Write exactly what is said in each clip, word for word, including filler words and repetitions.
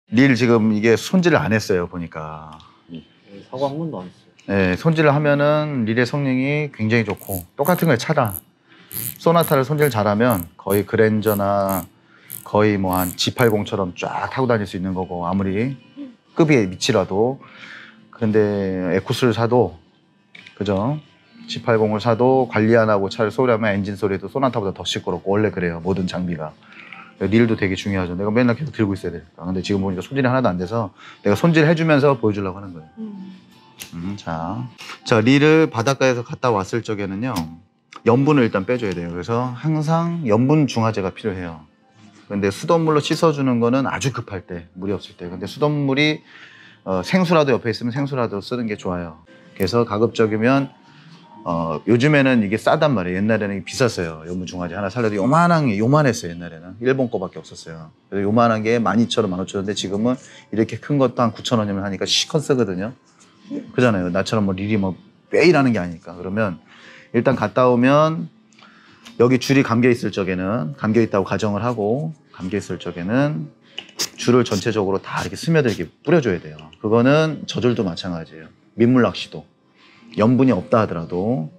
릴 지금 이게 손질을 안 했어요, 보니까. 사과 한 번도 안 했어요. 네, 손질을 하면은 릴의 성능이 굉장히 좋고 똑같은 거에 차다. 소나타를 손질 잘하면 거의 그랜저나 거의 뭐 한 지 팔십처럼 쫙 타고 다닐 수 있는 거고 아무리 급이 미치라도. 근데 에쿠스를 사도 그죠? 지 팔십을 사도 관리 안 하고 차를 소리하면 엔진 소리도 소나타보다 더 시끄럽고 원래 그래요, 모든 장비가. 릴도 되게 중요하죠. 내가 맨날 계속 들고 있어야 되니까. 근데 지금 보니까 손질이 하나도 안 돼서 내가 손질해주면서 보여주려고 하는 거예요. 음. 음, 자, 자 릴을 바닷가에서 갔다 왔을 적에는요 염분을 일단 빼줘야 돼요. 그래서 항상 염분 중화제가 필요해요. 근데 수돗물로 씻어주는 거는 아주 급할 때, 물이 없을 때. 근데 수돗물이 어, 생수라도 옆에 있으면 생수라도 쓰는 게 좋아요. 그래서 가급적이면 어, 요즘에는 이게 싸단 말이에요. 옛날에는 비쌌어요. 염분 중화제 하나 살려도 요만한 게 요만했어요. 옛날에는 일본 거밖에 없었어요. 그래서 요만한 게 만 이천 원, 만 오천 원인데 지금은 이렇게 큰 것도 한 구천 원이면 하니까 시컨 쓰거든요. 그잖아요. 나처럼 뭐 릴이 뭐 매일 하는 게 아니니까. 그러면 일단 갔다 오면 여기 줄이 감겨 있을 적에는 감겨 있다고 가정을 하고 감겨 있을 적에는 줄을 전체적으로 다 이렇게 스며들게 뿌려줘야 돼요. 그거는 저줄도 마찬가지예요. 민물 낚시도 염분이 없다 하더라도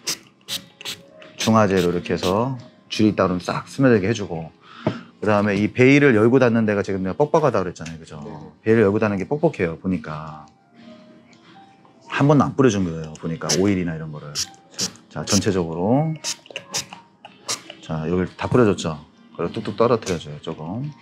중화제로 이렇게 해서 줄이 있다 그러면 싹 스며들게 해주고, 그 다음에 이 베일을 열고 닫는 데가 지금 내가 뻑뻑하다 그랬잖아요. 그죠? 네. 베일을 열고 닫는 게 뻑뻑해요. 보니까 한 번도 안 뿌려준 거예요. 보니까 오일이나 이런 거를. 자, 전체적으로 자, 여기 다 뿌려줬죠. 그리고 뚝뚝 떨어뜨려줘요. 조금.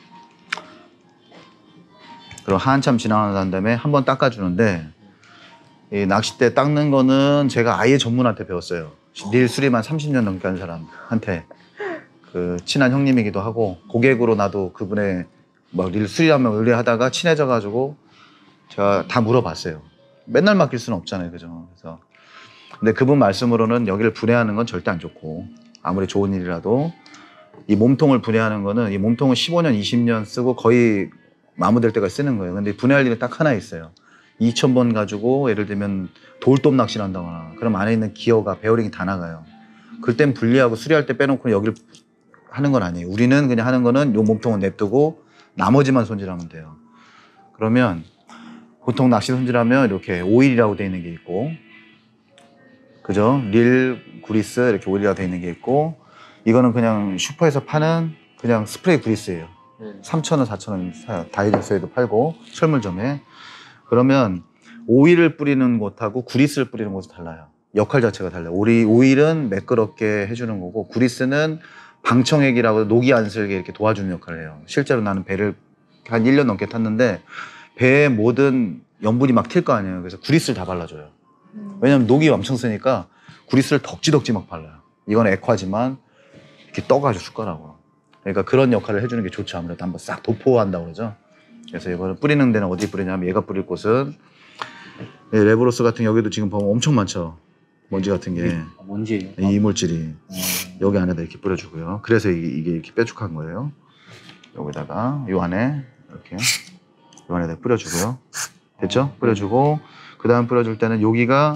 그리고 한참 지나고 난 다음에 한 번 닦아주는데, 이 낚싯대 닦는 거는 제가 아예 전문한테 배웠어요. 릴 수리만 삼십 년 넘게 한 사람한테. 그 친한 형님이기도 하고 고객으로 나도 그분의 막 릴 수리하면 의뢰하다가 친해져가지고 제가 다 물어봤어요. 맨날 맡길 수는 없잖아요, 그죠? 그래서 근데 그분 말씀으로는 여기를 분해하는 건 절대 안 좋고, 아무리 좋은 일이라도 이 몸통을 분해하는 거는, 이 몸통은 십오 년, 이십 년 쓰고 거의 마모될 때까지 쓰는 거예요. 근데 분해할 일은 딱 하나 있어요. 이천 번 가지고 예를 들면 돌돔 낚시를 한다거나 그럼 안에 있는 기어가 베어링이 다 나가요. 그땐 분리하고 수리할 때 빼놓고 여기를 하는 건 아니에요. 우리는 그냥 하는 거는 요 몸통은 냅두고 나머지만 손질하면 돼요. 그러면 보통 낚시 손질하면 이렇게 오일이라고 되어 있는 게 있고, 그죠? 릴, 구리스 이렇게 오일이라고 되어 있는 게 있고, 이거는 그냥 슈퍼에서 파는 그냥 스프레이 구리스예요. 네. 삼천 원, 사천 원 사요. 다이소에도 팔고 철물점에. 그러면 오일을 뿌리는 곳하고 구리스를 뿌리는 곳은 달라요. 역할 자체가 달라요. 오리, 오일은 매끄럽게 해주는 거고 구리스는 방청액이라고 녹이 안 슬게 이렇게 도와주는 역할을 해요. 실제로 나는 배를 한 일 년 넘게 탔는데 배에 모든 염분이 막 튈 거 아니에요. 그래서 구리스를 다 발라줘요. 왜냐면 녹이 엄청 세니까 구리스를 덕지덕지 막 발라요. 이건 액화지만 이렇게 떠가지고 숟가락으로. 그러니까 그런 역할을 해주는 게 좋죠. 아무래도 한번 싹 도포한다고 그러죠. 그래서 이거를 뿌리는 데는 어디 뿌리냐면, 얘가 뿌릴 곳은 예, 레브로스 같은 여기도 지금 보면 엄청 많죠. 먼지 같은 게. 아, 뭔지예요? 이 이물질이 음. 여기 안에다 이렇게 뿌려주고요. 그래서 이게, 이게 이렇게 뾰족한 거예요. 여기다가 요 안에 이렇게 요 안에다 뿌려주고요. 됐죠? 뿌려주고 그 다음 뿌려줄 때는 여기가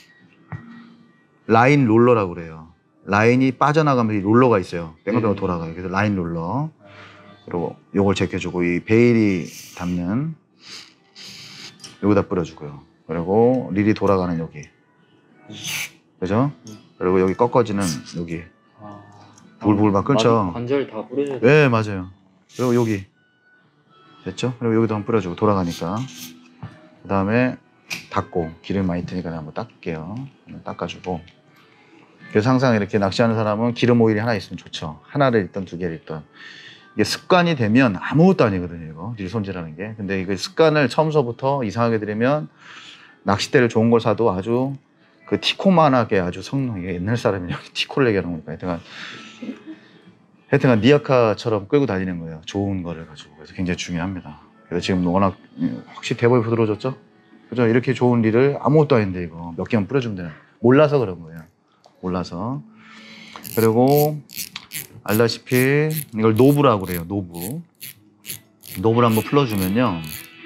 라인 롤러라고 그래요. 라인이 빠져나가면 이 롤러가 있어요. 뺑글뺑글 돌아가요. 그래서 라인 롤러. 그리고 요걸 제껴주고 이 베일이 닿는 여기다 뿌려주고요. 그리고 릴이 돌아가는 여기. 그죠? 그리고 여기 꺾어지는 여기. 아, 불불 막 끓죠? 관절 다 뿌려줘야 돼. 네, 맞아요. 그리고 여기. 됐죠? 그리고 여기도 한번 뿌려주고 돌아가니까. 그 다음에 닦고, 기름 많이 트니까 한번 닦을게요. 한번 닦아주고. 그래서 항상 이렇게 낚시하는 사람은 기름 오일이 하나 있으면 좋죠. 하나를 있던 두 개를 있던. 이게 습관이 되면 아무것도 아니거든요, 이거. 릴 손질하는 게. 근데 이거 습관을 처음서부터 이상하게 들이면 낚싯대를 좋은 걸 사도 아주 그 티코만하게 아주 성능, 이게 옛날 사람이 티코를 얘기하는 거니까. 하여튼간, 하여튼간 니아카처럼 끌고 다니는 거예요. 좋은 거를 가지고. 그래서 굉장히 중요합니다. 그래서 지금 워낙 확실히 대박이 부드러워졌죠? 그죠? 이렇게 좋은 릴을 아무것도 아닌데 이거 몇 개만 뿌려주면 되는. 몰라서 그런 거예요. 몰라서. 그리고 알다시피 이걸 노브라고 그래요. 노브. 노브를 한번 풀어주면요.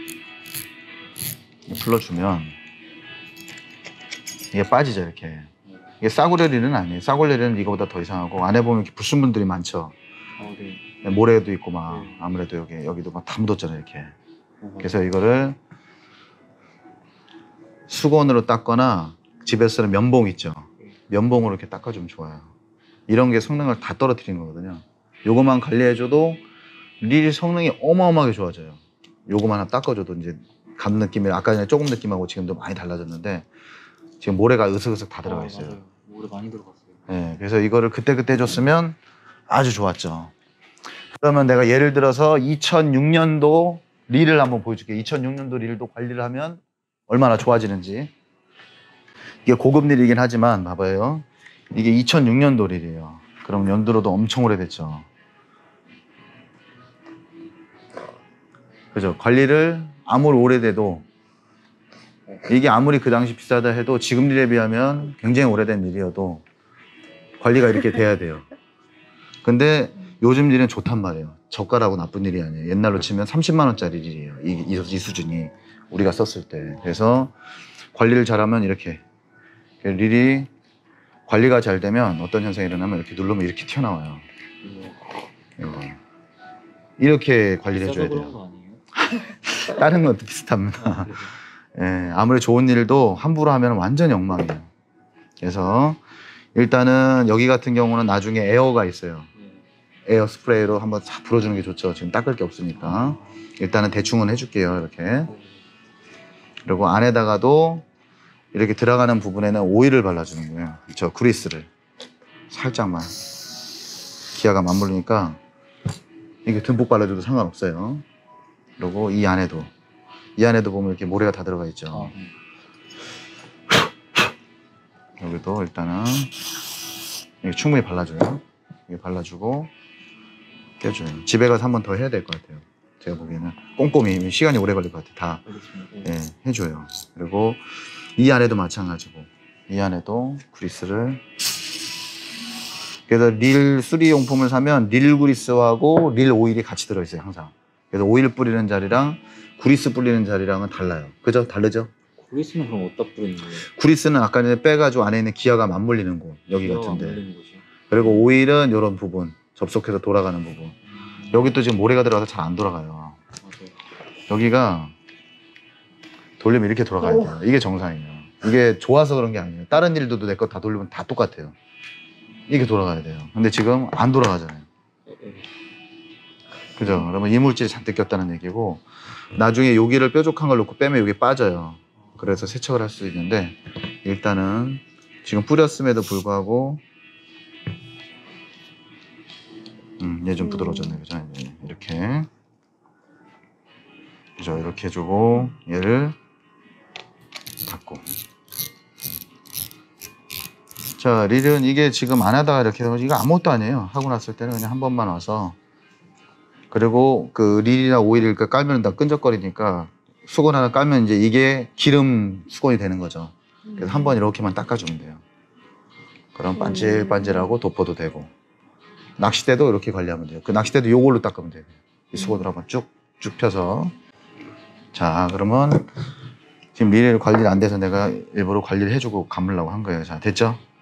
풀어주면 이게 빠지죠, 이렇게. 이게 싸구려리는 아니에요. 싸구려리는 이거보다 더 이상하고, 안에 보면 이렇게 부순 분들이 많죠. 아, 네. 모래도 있고 막 아무래도 여기 여기도 막 다 묻었잖아요, 이렇게. 그래서 이거를 수건으로 닦거나 집에서 쓰는 면봉 있죠. 면봉으로 이렇게 닦아주면 좋아요. 이런 게 성능을 다 떨어뜨린 거거든요. 요거만 관리해줘도 릴 성능이 어마어마하게 좋아져요. 요거만 하나 닦아줘도 이제 감 느낌이 아까 전에 조금 느낌하고 지금도 많이 달라졌는데 지금 모래가 으슥으슥 다 들어가 있어요. 아, 맞아요. 모래 많이 들어갔어요. 네, 그래서 이거를 그때그때 해줬으면 아주 좋았죠. 그러면 내가 예를 들어서 이천육 년도 릴을 한번 보여줄게요. 이천육 년도 릴도 관리를 하면 얼마나 좋아지는지. 이게 고급 릴이긴 하지만 봐봐요. 이게 이천육 년도 릴이에요. 그럼 연도로도 엄청 오래됐죠. 그죠? 관리를 아무리 오래돼도 이게 아무리 그 당시 비싸다 해도 지금 릴에 비하면 굉장히 오래된 릴이어도 관리가 이렇게 돼야 돼요. 근데 요즘 릴은 좋단 말이에요. 저가라고 나쁜 일이 아니에요. 옛날로 치면 삼십만 원짜리 릴이에요. 이, 이, 이 수준이 우리가 썼을 때. 그래서 관리를 잘하면 이렇게 릴이 관리가 잘 되면 어떤 현상이 일어나면 이렇게 누르면 이렇게 튀어나와요. 이거. 이렇게 관리를 해줘야 그런 돼요. 거 아니에요? 다른 것도 비슷합니다. 아, 그래서. 예, 아무리 좋은 일도 함부로 하면 완전히 엉망이에요. 그래서 일단은 여기 같은 경우는 나중에 에어가 있어요. 네. 에어 스프레이로 한번 싹 불어주는 게 좋죠. 지금 닦을 게 없으니까. 일단은 대충은 해줄게요. 이렇게. 그리고 안에다가도 이렇게 들어가는 부분에는 오일을 발라주는 거예요. 저 그리스를. 살짝만. 기아가 맞물리니까 이게 듬뿍 발라줘도 상관없어요. 그리고 이 안에도. 이 안에도 보면 이렇게 모래가 다 들어가 있죠. 아, 네. 여기도 일단은 이렇게 충분히 발라줘요. 이렇게 발라주고 껴줘요. 집에 가서 한 번 더 해야 될 것 같아요. 제가 보기에는 꼼꼼히 시간이 오래 걸릴 것 같아요. 다 알겠습니다. 네. 예, 해줘요. 그리고 이 안에도 마찬가지고 이 안에도 그리스를. 그래서 릴 수리 용품을 사면 릴 그리스하고 릴 오일이 같이 들어있어요. 항상. 그래서 오일 뿌리는 자리랑 그리스 뿌리는 자리랑은 달라요. 그죠? 다르죠? 그리스는 그럼 어디다 뿌리는 거예요? 그리스는 아까 전에 빼가지고 안에 있는 기아가 맞물리는 곳 여기 기아가 같은데. 말리는 곳이요? 그리고 오일은 이런 부분 접속해서 돌아가는 부분. 여기 또 지금 모래가 들어가서 잘 안 돌아가요. 맞아요. 여기가 돌리면 이렇게 돌아가야 돼요. 이게 정상이에요. 이게 좋아서 그런 게 아니에요. 다른 일들도 내 거 다 돌리면 다 똑같아요. 이게 돌아가야 돼요. 근데 지금 안 돌아가잖아요. 네, 네. 그죠? 그러면 이물질이 잔뜩 꼈다는 얘기고 나중에 여기를 뾰족한 걸 놓고 빼면 여기 빠져요. 그래서 세척을 할 수 있는데 일단은 지금 뿌렸음에도 불구하고 음, 얘 좀 부드러워졌네. 그죠? 네, 이렇게 그죠? 이렇게 해주고 얘를 닫고. 자, 릴은 이게 지금 안 하다가 이렇게 해서 이거 아무것도 아니에요. 하고 났을 때는 그냥 한 번만 와서. 그리고 그 릴이나 오일을 깔면 다 끈적거리니까 수건 하나 깔면 이제 이게 기름 수건이 되는 거죠. 그래서 한 번 이렇게만 닦아주면 돼요. 그럼 반질반질하고 덮어도 되고. 낚싯대도 이렇게 관리하면 돼요. 그 낚싯대도 요걸로 닦으면 돼요. 이 수건으로 한번 쭉쭉 펴서. 자, 그러면 지금 릴 관리를 안 돼서 내가 일부러 관리를 해주고 감으려고 한 거예요. 자, 됐죠?